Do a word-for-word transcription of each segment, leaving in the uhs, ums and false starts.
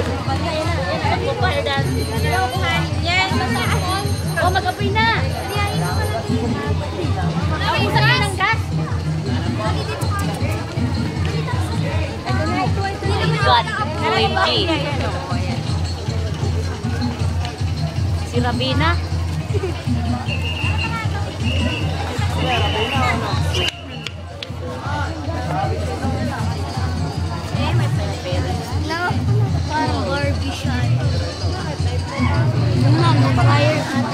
Oh, mag-apoy na. Okay, isa ka ng gas. God, O M G. Si Rabina. Eh, may pera-pera. No, parang Barbie siya. Yung mama, fire ate.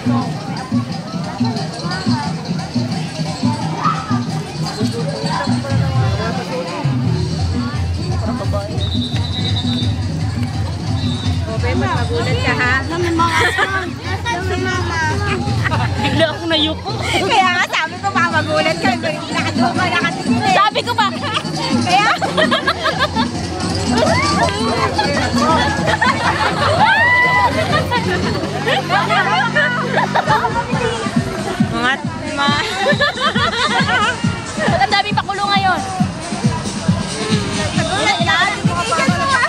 Okay, mas magulat ka ha? Namin mga saan. Namin mama. Bigla akong nayuko. Kaya nga sabi ko pa magulat ka. Nakado ka nakatingin. Sabi ko ba? Kaya? mga mga Ba't ang daming pakulo ngayon? nagulat ka. Titigan mo ah.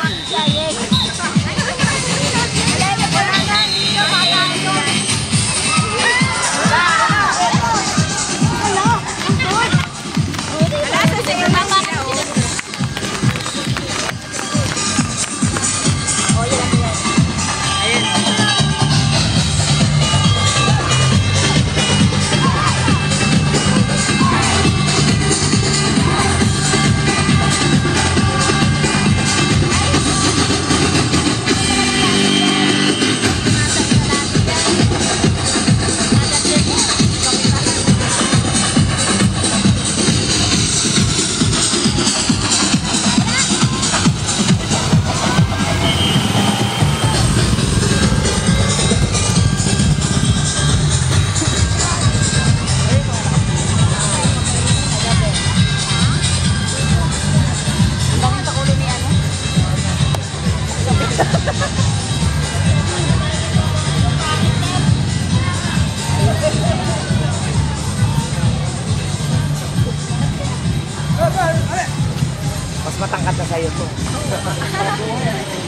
Mas matangkad na sa'yo to.